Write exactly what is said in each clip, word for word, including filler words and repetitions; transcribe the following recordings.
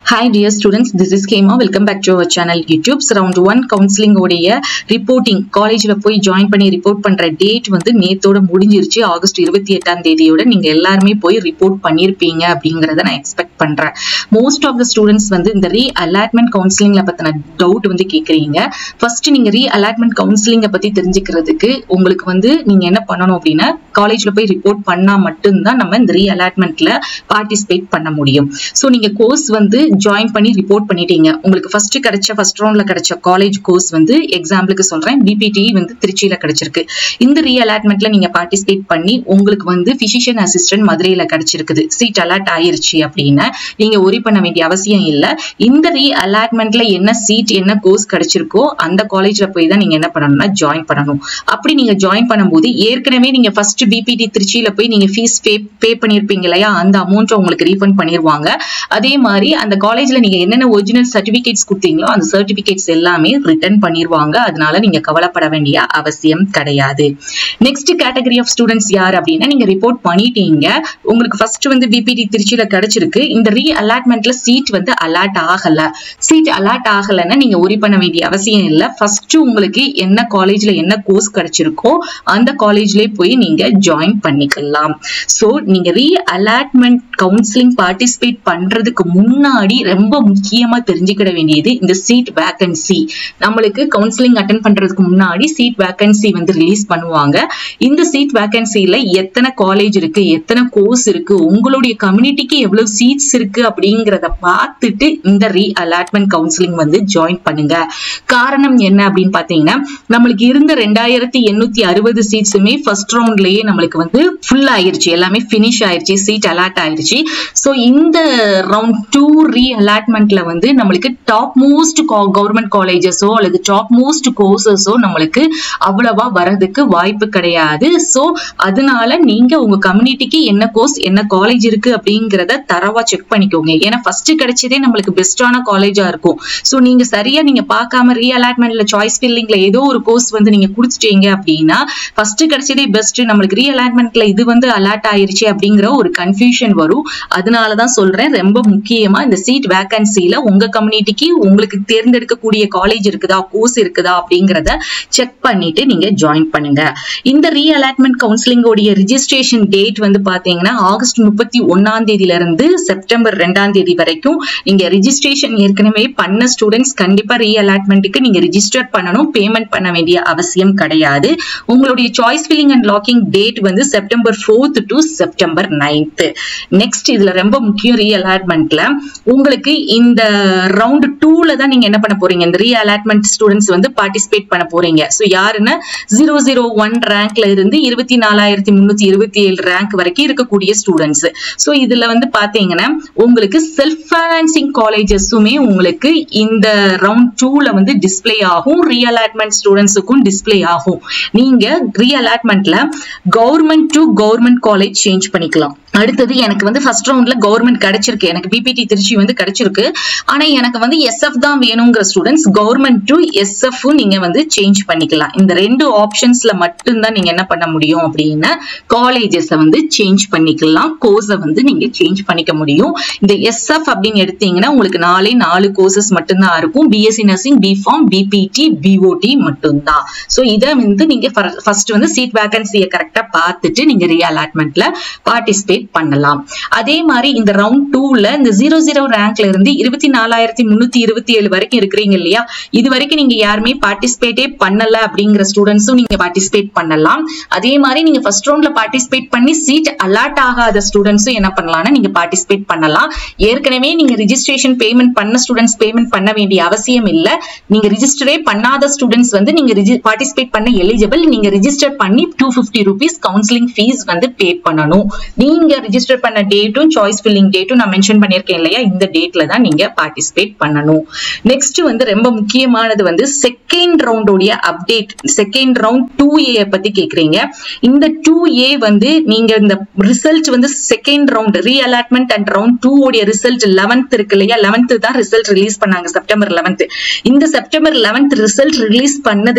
Hi dear students, this is Khema. Welcome back to our channel YouTube's round one counseling உடைய reporting காலேஜ்ல போய் join பண்ணி report பண்ற date வந்து நேத்தோட முடிஞ்சிருச்சு. ஆகஸ்ட் இருபத்தி எட்டாம் தேதியோட நீங்க எல்லாரும் போய் ரிப்போர்ட் பண்ணிருப்பீங்க அப்படிங்கறத நான் எக்ஸ்பெக்ட் பண்றேன். Most of the students வந்து இந்த ReAllotment counselingல பத்தின டவுட் வந்து கேக்குறீங்க. ஃபர்ஸ்ட் நீங்க ReAllotment counseling பத்தி தெரிஞ்சுக்கிறதுக்கு உங்களுக்கு வந்து நீங்க என்ன பண்ணணும் அப்படினா காலேஜ்ல போய் ரிப்போர்ட் பண்ணா மட்டும் தான் நம்ம இந்த ReAllotmentல பார்ட்டிசிபேட் பண்ண முடியும். சோ நீங்க கோர்ஸ் வந்து ஜாயின் பண்ணி ரிப்போர்ட் பண்ணிட்டீங்க. உங்களுக்கு ஃபர்ஸ்ட் கிடைச்ச ஃபர்ஸ்ட் ரவுண்ட்ல கிடைச்ச காலேஜ் கோர்ஸ் வந்து எக்ஸாம்பிளுக்கு சொல்றேன் B P T வந்து திருச்சியில கிடைச்சிருக்கு. இந்த ReAllotmentல நீங்க பார்ட்டிசிபேட் பண்ணி உங்களுக்கு வந்து பிசிஷியன் அசிஸ்டன்ட் மதுரையில கிடைச்சிருக்குது. சீட் அலாட் ஆயிருச்சு அப்படினா நீங்க worry பண்ண வேண்டிய அவசியம் இல்ல. இந்த ReAllotmentல என்ன சீட் என்ன கோர்ஸ் கிடைச்சிருக்கோ அந்த காலேஜ்ல போய் தான் நீங்க என்ன பண்ணணும்னா ஜாயின் பண்ணணும். அப்படி நீங்க ஜாயின் பண்ணும்போது ஏற்கனவே நீங்க ஃபர்ஸ்ட் B P T திருச்சியில போய் நீங்க ஃபீஸ் பே பே பண்ணிருப்பீங்க இல்லையா, அந்த அமௌண்ட் உங்களுக்கு ரீஃபண்ட் பண்ணிடுவாங்க. அதே மாதிரி அந்த காலேஜ்ல நீங்க என்னென்ன ஒரிஜினல் சர்டிபிகேட்ஸ் கொடுத்தீங்களோ அந்த சர்டிபிகேட்ஸ் எல்லாமே ரிட்டர்ன் பண்ணிடுவாங்க. அதனால நீங்க கவலைப்பட வேண்டிய அவசியம் கிடையாது. நெக்ஸ்ட் கேட்டகரி ஆஃப் ஸ்டூடெண்ட்ஸ் யார் அப்படின்னா, நீங்க ரிப்போர்ட் பண்ணிட்டீங்க, உங்களுக்கு ஃபர்ஸ்ட் வந்து B P T திருச்சியில கிடைச்சிருக்கு, இந்த ReAllotmentல சீட் வந்து அலாட் ஆகல. சீட் அலாட் ஆகலன்னா நீங்க worry பண்ண வேண்டிய அவசியம் இல்ல. ஃபர்ஸ்ட் உங்களுக்கு என்ன காலேஜ்ல என்ன கோர்ஸ் கிடைச்சிருக்கோ அந்த காலேஜ்லயே போய் நீங்க ஜாயின் பண்ணிக்கலாம். சோ நீங்க ReAllotment கவுன்சிலிங் பார்ட்டிசிபேட் பண்றதுக்கு முன்னாடி ரொம்ப முக்கியமா தெரிஞ்சுக்கிட வேண்டியது இந்த சீட் வேகன்சி. நம்மளுக்கு கவுன்சிலிங் அட்டெண்ட் பண்றதுக்கு முன்னாடி சீட் வேகன்சி வந்து ரிலீஸ் பண்ணுவாங்க. இந்த சீட் வேகன்சில எத்தனை காலேஜ் இருக்கு, எத்தனை கோர்ஸ் இருக்கு, உங்களுடைய கம்யூனிட்டிக்கு எவ்வளவு சீட்ஸ் இருக்கு அப்படிங்கறத பார்த்துட்டு இந்த ReAllotment கவுன்சிலிங் வந்து ஜாயின் பண்ணுங்க. காரணம் என்ன அப்படின்னு பாத்தீங்கன்னா, நம்மளுக்கு இருந்த ரெண்டாயிரத்தி எண்ணூத்தி அறுபது சீட்ஸுமே ஃபர்ஸ்ட் ரவுண்ட்லயே நம்மளுக்கு வந்து ஃபுல் ஆயிருச்சு, எல்லாமே பினிஷ் ஆயிருச்சு, சீட் அலாட் ஆயிருச்சு. சோ இந்த ரவுண்ட் டூ ReAllotmentல வந்து நம்மளுக்கு டாப் மோஸ்ட் கவர்மெண்ட் காலேஜஸோ அல்லது டாப் மோஸ்ட் கோர்சஸோ நம்மளுக்கு அவ்வளவா வரதுக்கு வாய்ப்பு கிடையாது. சோ அதனால நீங்க உங்க கம்யூனிட்டிக்கு என்ன கோர்ஸ் என்ன காலேஜ் இருக்கு அப்படிங்கறத தரவா செக் பண்ணிக்கோங்க. ஏன்னா ஃபர்ஸ்ட் கிடைச்சதே நம்மளுக்கு பெஸ்டான காலேஜா இருக்கும். சோ நீங்க சரியா நீங்க பார்க்காம ReAllotmentல சாய்ஸ் ஃபில்லிங்ல ஏதோ ஒரு கோர்ஸ் வந்து நீங்க குடிச்சிட்டீங்க அப்படின்னா ஃபர்ஸ்ட் கிடைச்சதே பெஸ்ட், நம்மளுக்கு ReAllotmentல இது வந்து அலாட் ஆயிருச்சு அப்படிங்கிற ஒரு கன்ஃபியூஷன் வரும். அதனாலதான் சொல்றேன், ரொம்ப முக்கியமா இந்த சீட் வேகன்சில உங்க கம்யூனிட்டிக்கு உங்களுக்கு தேர்ந்தெடுக்கக்கூடிய காலேஜ் இருக்குதா கோர்ஸ் இருக்குதா அப்படிங்கறத செக் பண்ணிட்டு நீங்க ஜாயின் பண்ணுங்க. இந்த ReAllotment கவுன்சிலிங் உடைய ரிஜிஸ்ட்ரேஷன் டேட் வந்து பாத்தீங்கன்னா ஆகஸ்ட் முப்பத்தி ஒன்னாம் தேதியில இருந்து செப்டம்பர் ரெண்டாம் தேதி வரைக்கும் நீங்க ரிஜிஸ்ட்ரேஷன் ஏற்கனவே பண்ண ஸ்டூடெண்ட்ஸ் கண்டிப்பா ReAllotmentக்கு நீங்க ரிஜிஸ்டர் பண்ணணும், பேமெண்ட் பண்ண வேண்டிய அவசியம் கிடையாது. உங்களுடைய choice filling and locking date வந்து September fourth to September ninth. Next இதுல ரொம்ப முக்கியம், ReAllotmentல உங்களுக்கு இந்த ரவுண்ட் டூல தான் நீங்க என்ன பண்ண போறீங்க, இந்த ReAllotment ஸ்டூடெண்ட்ஸ் வந்து பார்ட்டிசிபேட் பண்ண போறீங்க. சோ யாருன்னா ஜீரோ ஜீரோ ஒன் ரேங்க்ல இருந்து இருபத்தி நாலாயிரத்தி முன்னூத்தி இருபத்தி ஏழு ரேங்க் வரைக்கும் இருக்கக்கூடிய ஸ்டூடெண்ட்ஸ். சோ இதுல வந்து பாத்தீங்கன்னா உங்களுக்கு செல்ஃப் ஃபைனான்சிங் காலேஜஸுமே உங்களுக்கு இந்த ரவுண்ட் டூல வந்து டிஸ்பிளே ஆகும், ReAllotment ஸ்டூடெண்ட்ஸுக்கும் டிஸ்பிளே ஆகும். நீங்க ReAllotmentல government to government college change பண்ணிக்கலாம். அடுத்தது எனக்கு வந்து ஃபர்ஸ்ட் ரவுண்ட்ல கவர்மெண்ட் கிடைச்சிருக்கு, எனக்கு B P T திருச்சி வந்து கிடைச்சிருக்கு, ஆனா எனக்கு வந்து S F தான் வேணுங்கிற students government to S F நீங்க வந்து சேஞ்ச் பண்ணிக்கலாம். இந்த ரெண்டு ஆப்ஷன்ஸ்ல மட்டும் தான் நீங்க என்ன பண்ண முடியும் அப்படின்னா காலேஜஸ் வந்து சேஞ்ச் பண்ணிக்கலாம், கோர்ஸை வந்து நீங்க சேஞ்ச் பண்ணிக்க முடியும். இந்த S F அப்படின்னு எடுத்தீங்கன்னா உங்களுக்கு நாலே நாலு கோர்சஸ் மட்டும்தான் இருக்கும், B S c nursing, B Pharm, B P T, B O T மட்டும்தான். சோ இதை வந்து நீங்க ஃபர்ஸ்ட் வந்து சீட் வேகன்சியை கரெக்டா பார்த்துட்டு நீங்க ReAllotmentல பார்ட்டிசிபேட் பண்ணலாம். அதே மாதிரி இந்த ரவுண்ட் டூல இந்த ஜீரோ ஜீரோ ரேங்க்ல இருந்து இருபத்தி நாலாயிரத்தி முன்னூத்தி இருபத்தி ஏழு வரைக்கும் இருக்கிறீங்க இல்லையா, இது வரைக்கும் நீங்க யாருமே பார்ட்டிசிபேட்டே பண்ணல அப்படிங்கிற ஸ்டூடெண்ட்ஸும் நீங்க பார்ட்டிசிபேட் பண்ணலாம். அதே மாதிரி நீங்க ஃபர்ஸ்ட் ரவுண்ட்ல பார்ட்டிசிபேட் பண்ணி சீட் அலாட் ஆகாத ஸ்டூடெண்ட்ஸும் என்ன பண்ணலாம்னா நீங்க பார்ட்டிசிபேட் பண்ணலாம். ஏற்கனவே நீங்க ரிஜிஸ்ட்ரேஷன் பேமெண்ட் பண்ண ஸ்டூடெண்ட்ஸ் பேமெண்ட் பண்ண வேண்டிய அவசியம் இல்ல. நீங்க ரிஜிஸ்டரே பண்ணாத ஸ்டூடெண்ட்ஸ் வந்து நீங்க பார்ட்டிசிபேட் பண்ண எலிஜிபிள். நீங்க ரிஜிஸ்டர் பண்ணி two fifty rupees counselling fees வந்து பே பண்ணணும். நீங்க ரிஜிஸ்டர் பண்ண டேட்டும் சாய்ஸ் ஃபில்லிங் டேட்டும் நான் மென்ஷன் பண்ணிருக்கேன் இல்லையா, இந்த டேட்ல தான் நீங்க பார்ட்டிசிபேட் பண்ணணும். நெக்ஸ்ட் வந்து ரொம்ப முக்கியமானது வந்து செகண்ட் ரவுண்ட் உடைய update. Second round two A பத்தி கேக்குறீங்க. இந்த டூ ஏ வந்து நீங்க இந்த ரிசல்ட் வந்து second round ReAllotment and round two உடைய ரிசல்ட் லெவன்த் இருக்கு இல்லையா, லெவன்த் தான் ரிசல்ட் ரிலீஸ் பண்ணாங்க செப்டம்பர் லெவன்த். இந்த செப்டம்பர் லெவன்த் ரிசல்ட் ரிலீஸ் பண்ணதுக்கு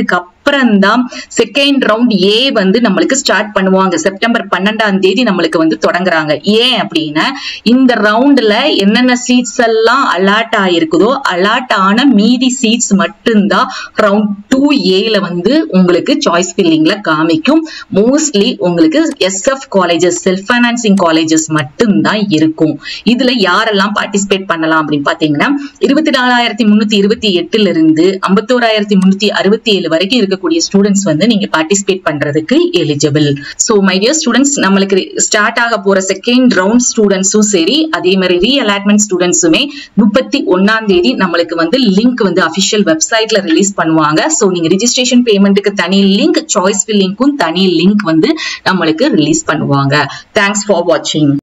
அப்புறம் தான் செகண்ட் ரவுண்ட் ஏ வந்து நம்மளுக்கு ஸ்டார்ட் பண்ணுவாங்க. செப்டம்பர் பன்னெண்டாம் தேதி நம்மளுக்கு வந்து தொடங்குறாங்க. ஏன் அப்படின்னா இந்த ரவுண்ட்ல என்னென்ன சீட்ஸ் எல்லாம் அலாட் ஆயிருக்குதோ அலாட் ஆன மீதி சீட்ஸ் மட்டும்தான் ரவுண்ட் டூ ஏல வந்து உங்களுக்கு சாய்ஸ் ஃபில்லிங்ல காமிக்கும். மோஸ்ட்லி உங்களுக்கு SF colleges self financing colleges மட்டும்தான் இருக்கும். இதுல யாரெல்லாம் பார்ட்டிசிபேட் பண்ணலாம் அப்படின்னு பாத்தீங்கன்னா இருபத்தி நாலாயிரத்தி முன்னூத்தி இருபத்தி எட்டுல இருந்து ஐம்பத்தோராயிரத்தி முன்னூத்தி அறுபத்தி ஏழு வரைக்கும் இருக்கக்கூடிய ஸ்டூடெண்ட்ஸ் வந்து நீங்க பார்ட்டிசிபேட் பண்றதுக்கு eligible. So my dear students, நம்மளுக்கு ஸ்டார்ட் ஆக போற செகண்ட் ரவுண்ட் ஸ்டூடெண்ட்ஸும் சரி, அதே மாதிரி ரீஅலாட்மெண்ட் ஸ்டூடெண்ட்ஸுமே முப்பத்தி ஒன்னாம் தேதி நம்மளுக்கு வந்து லிங்க் வந்து அபிஷியல் வெப்சைட்ல ரிலீஸ் பண்ணுவாங்க. சோ நீங்க ரிஜிஸ்ட்ரேஷன் பேமெண்ட்டுக்கு தனி லிங்க், சாய்ஸ் ஃபில்லிங்க்கும் தனி லிங்க் வந்து நம்மளுக்கு ரிலீஸ் பண்ணுவாங்க. தேங்க்ஸ் ஃபார் வாட்சிங்.